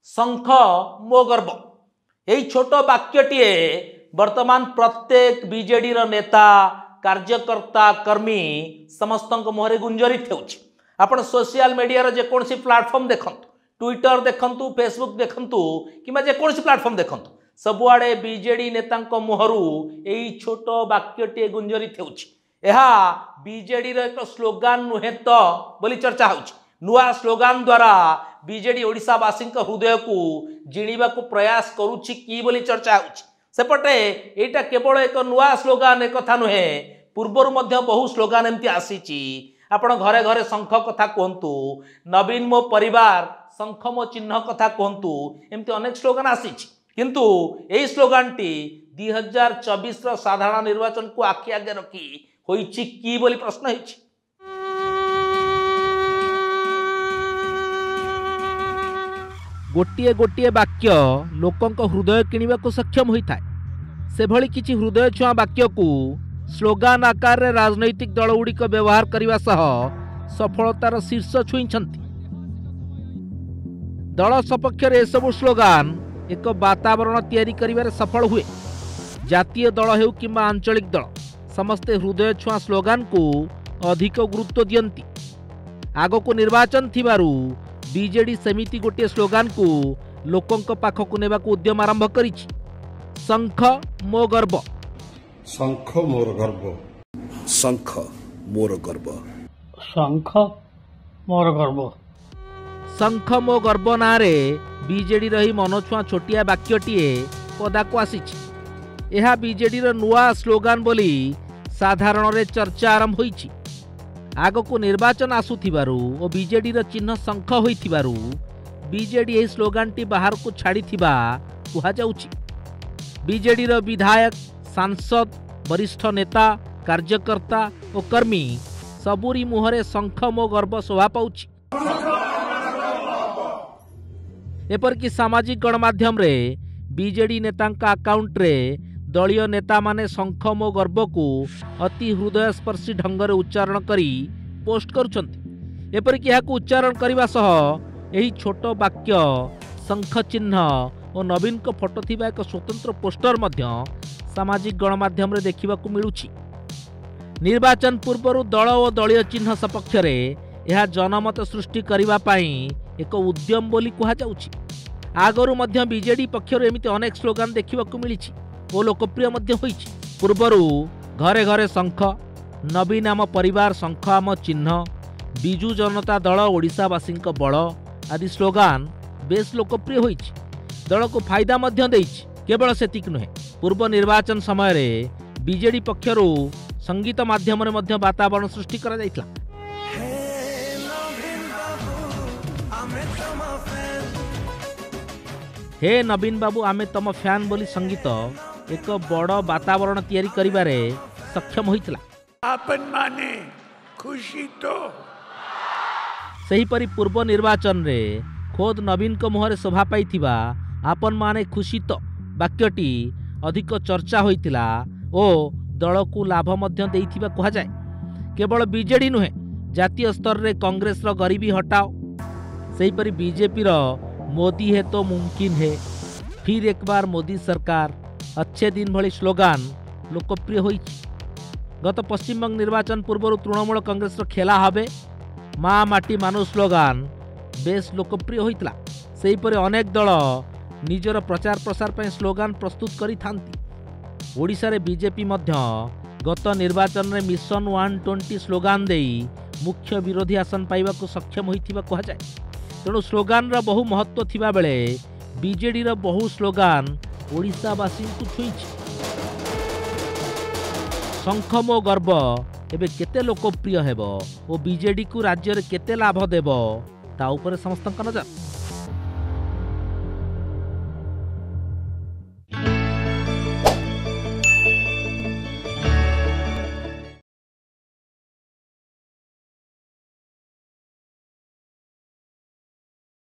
शंख मो गर्व यही छोट वाक्यटीए वर्तमान प्रत्येक बीजेडी नेता कार्यकर्ता कर्मी समस्त मुहरे गुंजरित होउछि। आपण सोशल मीडिया जेकोसी प्लाटफॉर्म देखंतु, ट्विटर देखंतु, फेसबुक देखंतु किंबा जेकोसी प्लाटफॉर्म देखंतु, सबुआडे बीजेडी नेता मुहरु यही छोट वाक्यटीए गुंजरित होउछि। यह बीजेडी एक स्लोगान नुहे तो बोली चर्चा होउछि। नुआ स्लोगान द्वारा बीजेडी ओडिशावासी हृदय को जिणीबा को प्रयास करुछि कि बोली चर्चा होउछि। सेपटे एटा केवल एक नुआ स्लोगान एक कथा नुहे, पूर्वर मध्य बहु स्लोगान एमती आसीछि। आपण घरे घरे शंख कथा कहतु, नवीन मो परिवार, शंख मो चिन्ह कथा कहतु, एमती अनेक स्लोगान आसीछि। किंतु एही स्लोगान टी 2024 रो साधारण निर्वाचन को आखि आगे रखी होइछि कि बोली प्रश्न होइछि। गोटे गोटे वाक्य लोकंक हृदय किणवा को सक्षम होता है। से भली किछि हृदय छुआ वाक्य को स्लोगान आकार रे राजनैतिक दल गुड़िक व्यवहार करने सह सफलतार शीर्ष छुईंछंती। दल सपक्ष रे सब स्लोगान एक वातावरण तैयारी करिवारे सफल हुए। जातीय दल हेउ किंबा आंचलिक दल समस्ते हृदय छुआ स्लोगान को अधिक गुरुत्व दियंती। आगो को निर्वाचन थिबारु बीजेडी सेमिति गोटे स्लोगान को लोकंक पाखकु नेबा को उद्यम आरंभ करिछि। शंख मो गर्व, शंख मोर गर्व, शंख मोर गर्व, शंख मोर गर्व। शंख मो गर्व नारे बीजेडी रही मनछुआ छोटिया वाक्यटीए पदा को आसीछि। यह बीजेडी रो नुआ स्लोगान बोली साधारण रे चर्चा आरंभ होइछि। आगको निर्वाचन आसुथिबारु और बीजेडी रो चिन्ह शंख होइथिबारु बीजेडी एही स्लोगान टी बाहर को छाड़ी थिबा कुहा जाउछि। बीजेडी रो विधायक, सांसद, वरिष्ठ नेता, कार्यकर्ता और कर्मी सबुरी मुहरे शंख मो गर्व शोभा पाउछि। एपरकि सामाजिक गणमाध्यम रे बीजेडी नेतांका अकाउंट रे दलीय नेता माने शंख मो गर्व को अति हृदयस्पर्शी ढंग रे उच्चारण करी पोस्ट करुछंती। एपरकि याकु उच्चारण करिबा सह एही छोट वाक्य, शंख चिन्ह और नवीन को फोटो थिबा एक स्वतंत्र पोस्टर मध्य सामाजिक गणमाध्यम रे देखिबा को मिलुछि। निर्वाचन पूर्व दल और दलीय चिन्ह सपक्ष रे यह जनमत सृष्टि करिबा पई एक उद्यम बोली कुहा जाउछि। आगरु मध्य बीजेडी पक्षर एमिति अनेक स्लोगान देखिबा को मिलिछि और लोकप्रिय मध्य होइछि। पूर्वरु घरे घरे शंख, नवीन आम परिवार, शंख आम चिन्ह, बिजु जनता दल ओडिशावासी बल आदि स्लोगान बेस लोकप्रिय होइछि। दल को फायदा मध्य देइछि। केवल सेतिक नुहे, पूर्व निर्वाचन समय रे बीजेडी पक्षरु संगीत माध्यम रे मध्य वातावरण सृष्टि करा जाइतला। हे नवीन बाबू आमे तम फैन बोली संगीत एक बड़ वातावरण तैयारी करिबारे सक्षम होइतला। आपन माने खुशी तो सही परि पूर्व निर्वाचन रे खोद नवीन को मुहरे शोभा पाइथिबा आपन माने खुशी तो वाक्यटी अधिक चर्चा होइतिला ओ दल को लाभ मध्य देइथिबा कहा जाय। केवल बीजेडी नुहे, जातीय स्तर रे कांग्रेस रो गरीबी हटाओ, सही परि बीजेपी रो मोदी है तो मुमकिन है, फिर एक बार मोदी सरकार, अच्छे दिन भली स्लोगान लोकप्रिय होइछि। गत पश्चिम बंग निर्वाचन पूर्व तृणमूल कांग्रेस रो खेला हबे माँ माटी मानु स्लोगान बेस लोकप्रिय होइतला। सेही परे अनेक दल निजर प्रचार प्रसार पर स्लोगान प्रस्तुत करि थांती। ओडिशा रे बीजेपी मध्य गत निर्वाचन रे मिशन 120 स्लोगान देई मुख्य विरोधी आसन पाइबा को सक्षम होइथिबा कहा जाय। तेणु स्लोगान रा बहु महत्व थिबा बेले बीजेडी रा बहु स्लोगान ओडिशावासी को छुईछि। शंख मो गर्व एबे केते लोकप्रिय हेबो और बीजेडी को राज्य रे केते लाभ देबो ता ऊपर समस्त नजर।